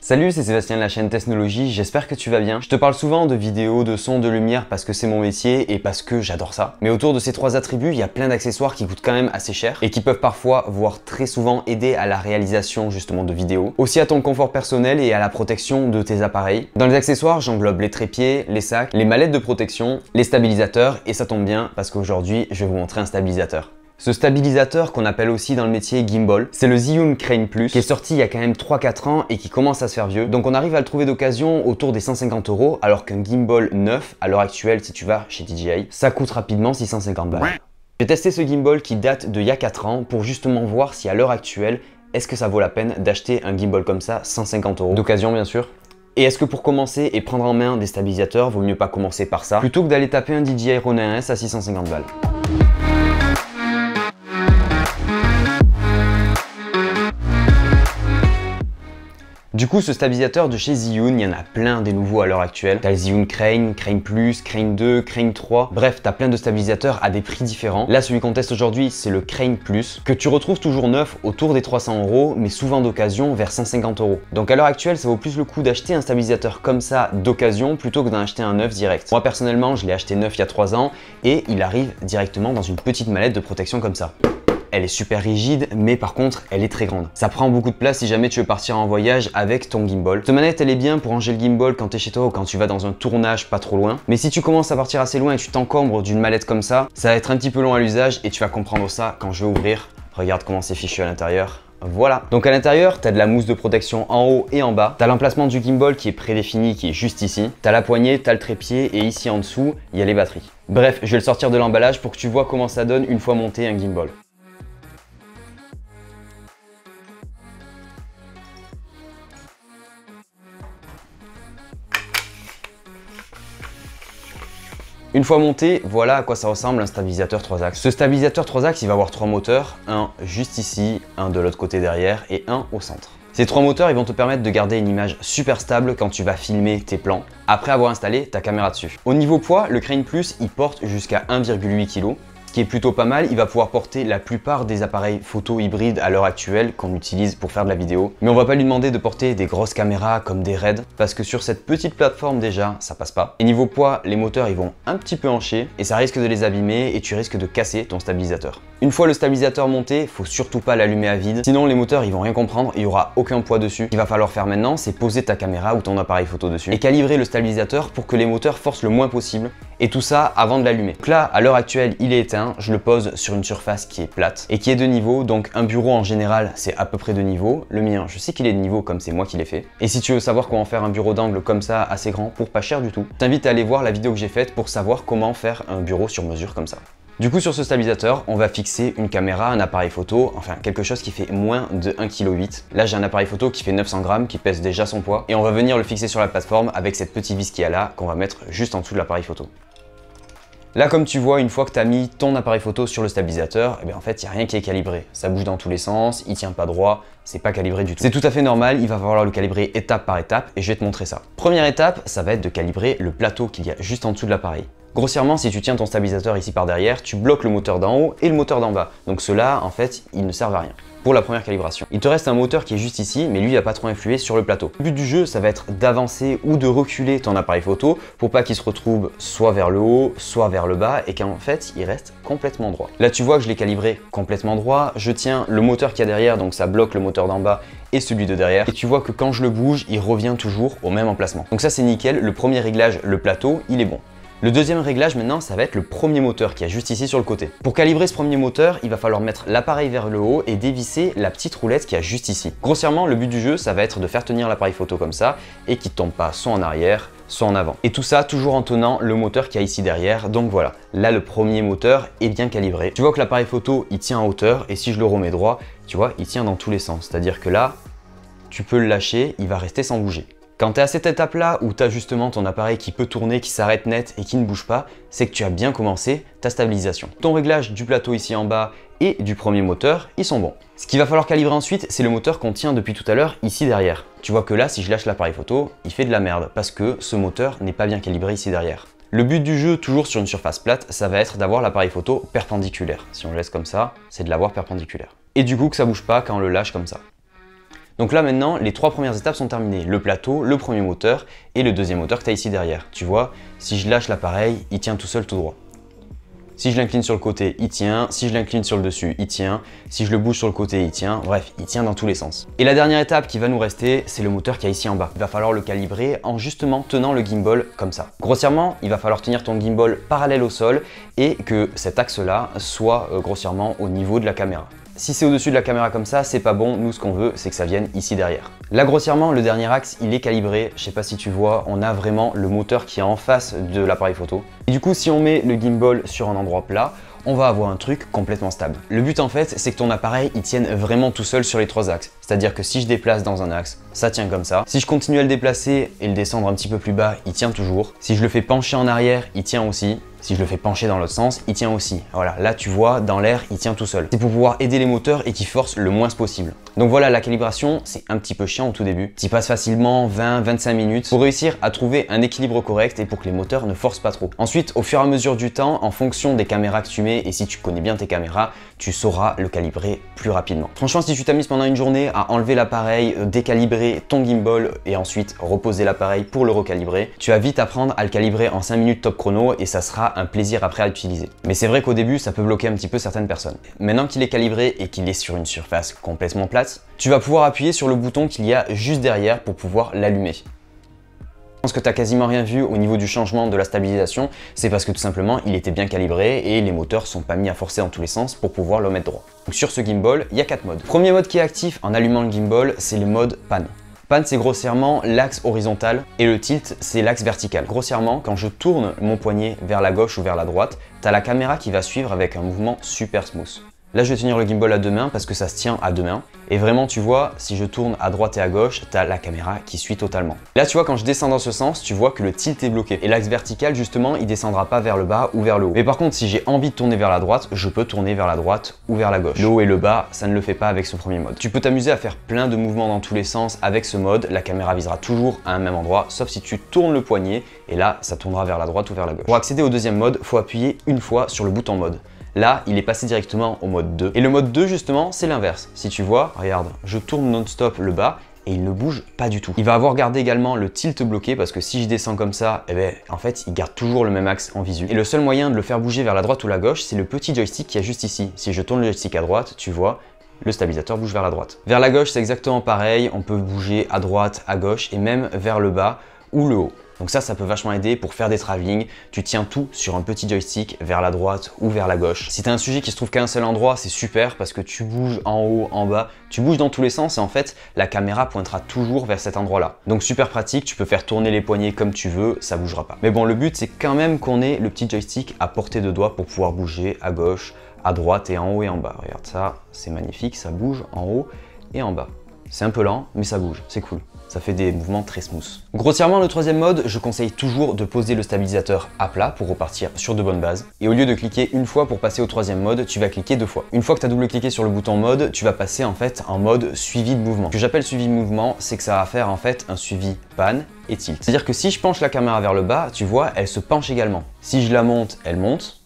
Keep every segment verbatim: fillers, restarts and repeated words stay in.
Salut, c'est Sébastien de la chaîne Technologie, j'espère que tu vas bien. Je te parle souvent de vidéos, de son, de lumière parce que c'est mon métier et parce que j'adore ça. Mais autour de ces trois attributs, il y a plein d'accessoires qui coûtent quand même assez cher et qui peuvent parfois, voire très souvent, aider à la réalisation justement de vidéos. Aussi à ton confort personnel et à la protection de tes appareils. Dans les accessoires, j'englobe les trépieds, les sacs, les mallettes de protection, les stabilisateurs et ça tombe bien parce qu'aujourd'hui, je vais vous montrer un stabilisateur. Ce stabilisateur qu'on appelle aussi dans le métier gimbal, c'est le Zhiyun Crane Plus qui est sorti il y a quand même trois quatre ans et qui commence à se faire vieux. Donc on arrive à le trouver d'occasion autour des cent cinquante euros alors qu'un gimbal neuf, à l'heure actuelle si tu vas chez D J I, ça coûte rapidement six cent cinquante balles. J'ai testé ce gimbal qui date d'il y a quatre ans pour justement voir si à l'heure actuelle, est-ce que ça vaut la peine d'acheter un gimbal comme ça, cent cinquante euros, d'occasion bien sûr. Et est-ce que pour commencer et prendre en main des stabilisateurs, vaut mieux pas commencer par ça, plutôt que d'aller taper un D J I Ronin S à six cent cinquante balles. Du coup, ce stabilisateur de chez Zhiyun, il y en a plein des nouveaux à l'heure actuelle. T'as le Zhiyun Crane, Crane Plus, Crane deux, Crane trois. Bref, t'as plein de stabilisateurs à des prix différents. Là, celui qu'on teste aujourd'hui, c'est le Crane Plus, que tu retrouves toujours neuf autour des trois cents euros, mais souvent d'occasion vers cent cinquante euros. Donc à l'heure actuelle, ça vaut plus le coup d'acheter un stabilisateur comme ça d'occasion plutôt que d'en acheter un neuf direct. Moi, personnellement, je l'ai acheté neuf il y a trois ans et il arrive directement dans une petite mallette de protection comme ça. Elle est super rigide, mais par contre, elle est très grande. Ça prend beaucoup de place si jamais tu veux partir en voyage avec ton gimbal. Cette manette, elle est bien pour ranger le gimbal quand tu es chez toi ou quand tu vas dans un tournage pas trop loin. Mais si tu commences à partir assez loin et tu t'encombres d'une mallette comme ça, ça va être un petit peu long à l'usage et tu vas comprendre ça quand je vais ouvrir. Regarde comment c'est fichu à l'intérieur. Voilà. Donc à l'intérieur, tu as de la mousse de protection en haut et en bas. Tu as l'emplacement du gimbal qui est prédéfini, qui est juste ici. Tu as la poignée, tu as le trépied et ici en dessous, il y a les batteries. Bref, je vais le sortir de l'emballage pour que tu vois comment ça donne une fois monté un gimbal. Une fois monté, voilà à quoi ça ressemble un stabilisateur trois axes. Ce stabilisateur trois axes, il va avoir trois moteurs, un juste ici, un de l'autre côté derrière et un au centre. Ces trois moteurs, ils vont te permettre de garder une image super stable quand tu vas filmer tes plans, après avoir installé ta caméra dessus. Au niveau poids, le Crane Plus, il porte jusqu'à un virgule huit kilos. Ce qui est plutôt pas mal, il va pouvoir porter la plupart des appareils photo hybrides à l'heure actuelle qu'on utilise pour faire de la vidéo. Mais on va pas lui demander de porter des grosses caméras comme des Red, parce que sur cette petite plateforme déjà, ça passe pas. Et niveau poids, les moteurs ils vont un petit peu hancher et ça risque de les abîmer et tu risques de casser ton stabilisateur. Une fois le stabilisateur monté, faut surtout pas l'allumer à vide, sinon les moteurs ils vont rien comprendre et il y aura aucun poids dessus. Ce qu'il va falloir faire maintenant, c'est poser ta caméra ou ton appareil photo dessus et calibrer le stabilisateur pour que les moteurs forcent le moins possible. Et tout ça avant de l'allumer. Donc là, à l'heure actuelle, il est éteint. Je le pose sur une surface qui est plate et qui est de niveau. Donc un bureau en général, c'est à peu près de niveau. Le mien, je sais qu'il est de niveau comme c'est moi qui l'ai fait. Et si tu veux savoir comment faire un bureau d'angle comme ça, assez grand, pour pas cher du tout, je t'invite à aller voir la vidéo que j'ai faite pour savoir comment faire un bureau sur mesure comme ça. Du coup, sur ce stabilisateur, on va fixer une caméra, un appareil photo, enfin quelque chose qui fait moins de un virgule huit kilos. Là, j'ai un appareil photo qui fait neuf cents grammes, qui pèse déjà son poids. Et on va venir le fixer sur la plateforme avec cette petite vis qu'il y a là, qu'on va mettre juste en dessous de l'appareil photo. Là, comme tu vois, une fois que tu as mis ton appareil photo sur le stabilisateur, eh bien, en fait, il n'y a rien qui est calibré. Ça bouge dans tous les sens, il tient pas droit, c'est pas calibré du tout. C'est tout à fait normal, il va falloir le calibrer étape par étape et je vais te montrer ça. Première étape, ça va être de calibrer le plateau qu'il y a juste en dessous de l'appareil. Grossièrement, si tu tiens ton stabilisateur ici par derrière, tu bloques le moteur d'en haut et le moteur d'en bas. Donc ceux-là, en fait, ils ne servent à rien pour la première calibration. Il te reste un moteur qui est juste ici, mais lui, il va pas trop influer sur le plateau. Le but du jeu, ça va être d'avancer ou de reculer ton appareil photo pour pas qu'il se retrouve soit vers le haut, soit vers le bas et qu'en fait, il reste complètement droit. Là, tu vois que je l'ai calibré complètement droit. Je tiens le moteur qu'il y a derrière, donc ça bloque le moteur d'en bas et celui de derrière. Et tu vois que quand je le bouge, il revient toujours au même emplacement. Donc ça, c'est nickel. Le premier réglage, le plateau, il est bon. Le deuxième réglage maintenant, ça va être le premier moteur qui est juste ici sur le côté. Pour calibrer ce premier moteur, il va falloir mettre l'appareil vers le haut et dévisser la petite roulette qui est juste ici. Grossièrement, le but du jeu, ça va être de faire tenir l'appareil photo comme ça et qu'il ne tombe pas soit en arrière, soit en avant. Et tout ça toujours en tenant le moteur qui est ici derrière. Donc voilà, là le premier moteur est bien calibré. Tu vois que l'appareil photo, il tient en hauteur et si je le remets droit, tu vois, il tient dans tous les sens. C'est-à-dire que là, tu peux le lâcher, il va rester sans bouger. Quand tu es à cette étape-là où tu as justement ton appareil qui peut tourner, qui s'arrête net et qui ne bouge pas, c'est que tu as bien commencé ta stabilisation. Ton réglage du plateau ici en bas et du premier moteur, ils sont bons. Ce qu'il va falloir calibrer ensuite, c'est le moteur qu'on tient depuis tout à l'heure ici derrière. Tu vois que là, si je lâche l'appareil photo, il fait de la merde parce que ce moteur n'est pas bien calibré ici derrière. Le but du jeu, toujours sur une surface plate, ça va être d'avoir l'appareil photo perpendiculaire. Si on le laisse comme ça, c'est de l'avoir perpendiculaire. Et du coup que ça bouge pas quand on le lâche comme ça. Donc là maintenant, les trois premières étapes sont terminées. Le plateau, le premier moteur et le deuxième moteur que tu as ici derrière. Tu vois, si je lâche l'appareil, il tient tout seul tout droit. Si je l'incline sur le côté, il tient. Si je l'incline sur le dessus, il tient. Si je le bouge sur le côté, il tient. Bref, il tient dans tous les sens. Et la dernière étape qui va nous rester, c'est le moteur qui est ici en bas. Il va falloir le calibrer en justement tenant le gimbal comme ça. Grossièrement, il va falloir tenir ton gimbal parallèle au sol et que cet axe-là soit euh, grossièrement au niveau de la caméra. Si c'est au-dessus de la caméra comme ça, c'est pas bon. Nous, ce qu'on veut, c'est que ça vienne ici derrière. Là, grossièrement, le dernier axe, il est calibré. Je sais pas si tu vois, on a vraiment le moteur qui est en face de l'appareil photo. Et du coup, si on met le gimbal sur un endroit plat, on va avoir un truc complètement stable. Le but en fait, c'est que ton appareil il tienne vraiment tout seul sur les trois axes. C'est-à-dire que si je déplace dans un axe, ça tient comme ça. Si je continue à le déplacer et le descendre un petit peu plus bas, il tient toujours. Si je le fais pencher en arrière, il tient aussi. Si je le fais pencher dans l'autre sens, il tient aussi. Voilà, là tu vois, dans l'air, il tient tout seul. C'est pour pouvoir aider les moteurs et qu'ils forcent le moins possible. Donc voilà, la calibration, c'est un petit peu chiant au tout début. Tu y passes facilement vingt à vingt-cinq minutes pour réussir à trouver un équilibre correct et pour que les moteurs ne forcent pas trop. Ensuite, au fur et à mesure du temps, en fonction des caméras que tu mets et si tu connais bien tes caméras, tu sauras le calibrer plus rapidement. Franchement, si tu t'amuses pendant une journée à enlever l'appareil, décalibrer ton gimbal et ensuite reposer l'appareil pour le recalibrer, tu vas vite apprendre à le calibrer en cinq minutes top chrono et ça sera un plaisir après à l'utiliser. Mais c'est vrai qu'au début, ça peut bloquer un petit peu certaines personnes. Maintenant qu'il est calibré et qu'il est sur une surface complètement plate, tu vas pouvoir appuyer sur le bouton qu'il y a juste derrière pour pouvoir l'allumer. Je pense que tu n'as quasiment rien vu au niveau du changement de la stabilisation, c'est parce que tout simplement il était bien calibré et les moteurs sont pas mis à forcer dans tous les sens pour pouvoir le mettre droit. Donc sur ce gimbal, il y a quatre modes. Le premier mode qui est actif en allumant le gimbal, c'est le mode pan. Pan, c'est grossièrement l'axe horizontal et le tilt, c'est l'axe vertical. Grossièrement, quand je tourne mon poignet vers la gauche ou vers la droite, tu as la caméra qui va suivre avec un mouvement super smooth. Là, je vais tenir le gimbal à deux mains parce que ça se tient à deux mains. Et vraiment, tu vois, si je tourne à droite et à gauche, tu as la caméra qui suit totalement. Là, tu vois, quand je descends dans ce sens, tu vois que le tilt est bloqué. Et l'axe vertical, justement, il descendra pas vers le bas ou vers le haut. Mais par contre, si j'ai envie de tourner vers la droite, je peux tourner vers la droite ou vers la gauche. Le haut et le bas, ça ne le fait pas avec ce premier mode. Tu peux t'amuser à faire plein de mouvements dans tous les sens avec ce mode. La caméra visera toujours à un même endroit, sauf si tu tournes le poignet. Et là, ça tournera vers la droite ou vers la gauche. Pour accéder au deuxième mode, faut appuyer une fois sur le bouton mode. Là, il est passé directement au mode deux. Et le mode deux, justement, c'est l'inverse. Si tu vois, regarde, je tourne non-stop le bas et il ne bouge pas du tout. Il va avoir gardé également le tilt bloqué parce que si je descends comme ça, eh ben, en fait, il garde toujours le même axe en visu. Et le seul moyen de le faire bouger vers la droite ou la gauche, c'est le petit joystick qui est juste ici. Si je tourne le joystick à droite, tu vois, le stabilisateur bouge vers la droite. Vers la gauche, c'est exactement pareil. On peut bouger à droite, à gauche et même vers le bas ou le haut. Donc ça, ça peut vachement aider pour faire des travelling. Tu tiens tout sur un petit joystick vers la droite ou vers la gauche. Si tu as un sujet qui se trouve qu'à un seul endroit, c'est super parce que tu bouges en haut, en bas, tu bouges dans tous les sens et en fait, la caméra pointera toujours vers cet endroit-là. Donc super pratique, tu peux faire tourner les poignets comme tu veux, ça bougera pas. Mais bon, le but, c'est quand même qu'on ait le petit joystick à portée de doigt pour pouvoir bouger à gauche, à droite et en haut et en bas. Regarde ça, c'est magnifique, ça bouge en haut et en bas. C'est un peu lent, mais ça bouge, c'est cool. Ça fait des mouvements très smooth. Grossièrement, le troisième mode, je conseille toujours de poser le stabilisateur à plat pour repartir sur de bonnes bases. Et au lieu de cliquer une fois pour passer au troisième mode, tu vas cliquer deux fois. Une fois que tu as double-cliqué sur le bouton mode, tu vas passer en fait en mode suivi de mouvement. Ce que j'appelle suivi de mouvement, c'est que ça va faire en fait un suivi pan et tilt. C'est-à-dire que si je penche la caméra vers le bas, tu vois, elle se penche également. Si je la monte, elle monte.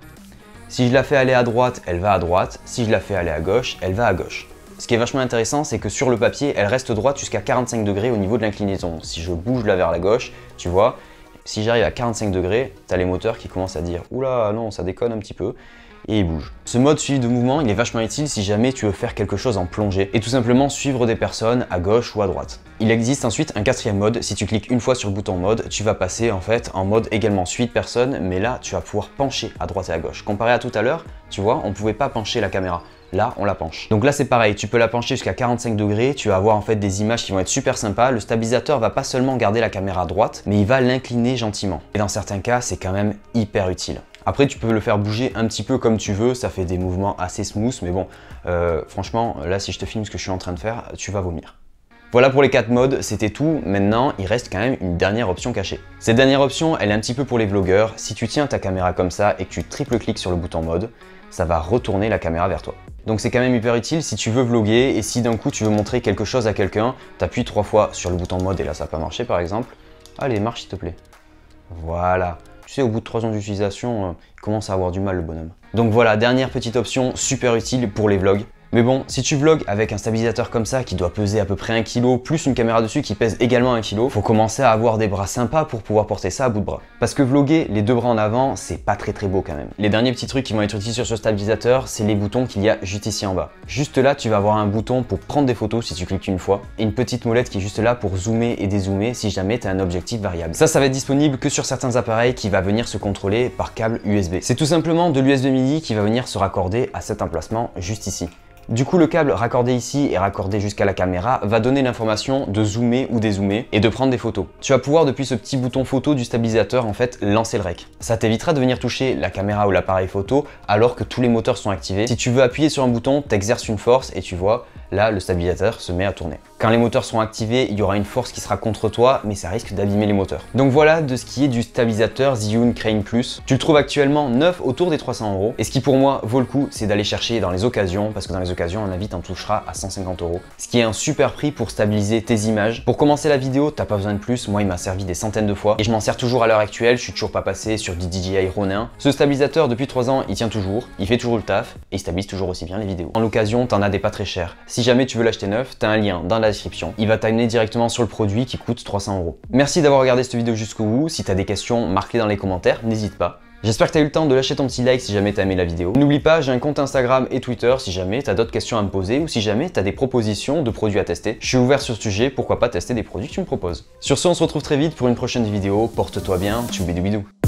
Si je la fais aller à droite, elle va à droite. Si je la fais aller à gauche, elle va à gauche. Ce qui est vachement intéressant, c'est que sur le papier, elle reste droite jusqu'à quarante-cinq degrés au niveau de l'inclinaison. Si je bouge là vers la gauche, tu vois, si j'arrive à quarante-cinq degrés, tu as les moteurs qui commencent à dire « Oula, non, ça déconne un petit peu ». Et ils bougent. Ce mode suivi de mouvement, il est vachement utile si jamais tu veux faire quelque chose en plongée et tout simplement suivre des personnes à gauche ou à droite. Il existe ensuite un quatrième mode. Si tu cliques une fois sur le bouton mode, tu vas passer en fait en mode également suivi de personnes, mais là, tu vas pouvoir pencher à droite et à gauche. Comparé à tout à l'heure, tu vois, on ne pouvait pas pencher la caméra. Là, on la penche. Donc là, c'est pareil, tu peux la pencher jusqu'à quarante-cinq degrés, tu vas avoir en fait des images qui vont être super sympas. Le stabilisateur va pas seulement garder la caméra droite, mais il va l'incliner gentiment. Et dans certains cas, c'est quand même hyper utile. Après, tu peux le faire bouger un petit peu comme tu veux, ça fait des mouvements assez smooth, mais bon, euh, franchement, là, si je te filme ce que je suis en train de faire, tu vas vomir. Voilà pour les quatre modes, c'était tout. Maintenant, il reste quand même une dernière option cachée. Cette dernière option, elle est un petit peu pour les vlogueurs. Si tu tiens ta caméra comme ça et que tu triple-cliques sur le bouton mode, ça va retourner la caméra vers toi. Donc c'est quand même hyper utile si tu veux vloguer et si d'un coup tu veux montrer quelque chose à quelqu'un, tu appuies trois fois sur le bouton mode et là ça n'a pas marché par exemple. Allez, marche s'il te plaît. Voilà. Tu sais, au bout de trois ans d'utilisation, euh, il commence à avoir du mal le bonhomme. Donc voilà, dernière petite option super utile pour les vlogs. Mais bon, si tu vlogs avec un stabilisateur comme ça qui doit peser à peu près un kilo, plus une caméra dessus qui pèse également un kilo, faut commencer à avoir des bras sympas pour pouvoir porter ça à bout de bras. Parce que vlogger les deux bras en avant, c'est pas très très beau quand même. Les derniers petits trucs qui vont être utilisés sur ce stabilisateur, c'est les boutons qu'il y a juste ici en bas. Juste là, tu vas avoir un bouton pour prendre des photos si tu cliques une fois, et une petite molette qui est juste là pour zoomer et dézoomer si jamais tu as un objectif variable. Ça, ça va être disponible que sur certains appareils qui va venir se contrôler par câble U S B. C'est tout simplement de l'U S B midi qui va venir se raccorder à cet emplacement juste ici. Du coup, le câble raccordé ici et raccordé jusqu'à la caméra va donner l'information de zoomer ou dézoomer et de prendre des photos. Tu vas pouvoir, depuis ce petit bouton photo du stabilisateur, en fait, lancer le rec. Ça t'évitera de venir toucher la caméra ou l'appareil photo alors que tous les moteurs sont activés. Si tu veux appuyer sur un bouton, tu exerces une force et tu vois, là, le stabilisateur se met à tourner. Quand les moteurs seront activés, il y aura une force qui sera contre toi, mais ça risque d'abîmer les moteurs. Donc voilà de ce qui est du stabilisateur Zhiyun Crane Plus. Tu le trouves actuellement neuf autour des trois cents euros. Et ce qui pour moi vaut le coup, c'est d'aller chercher dans les occasions, parce que dans les occasions, on invite, on touchera à cent cinquante euros. Ce qui est un super prix pour stabiliser tes images. Pour commencer la vidéo, t'as pas besoin de plus. Moi, il m'a servi des centaines de fois et je m'en sers toujours à l'heure actuelle. Je suis toujours pas passé sur du D J I Ronin. Ce stabilisateur, depuis trois ans, il tient toujours, il fait toujours le taf et il stabilise toujours aussi bien les vidéos. En l'occasion, t'en as des pas très chers. Si jamais tu veux l'acheter neuf, t'as un lien dans la description. Il va t'amener directement sur le produit qui coûte trois cents euros. Merci d'avoir regardé cette vidéo jusqu'au bout. Si t'as des questions, marque-les dans les commentaires, n'hésite pas. J'espère que tu as eu le temps de lâcher ton petit like si jamais tu as aimé la vidéo. N'oublie pas, j'ai un compte Instagram et Twitter si jamais tu as d'autres questions à me poser ou si jamais tu as des propositions de produits à tester. Je suis ouvert sur ce sujet, pourquoi pas tester des produits que tu me proposes. Sur ce, on se retrouve très vite pour une prochaine vidéo. Porte-toi bien, tchou bidou bidou.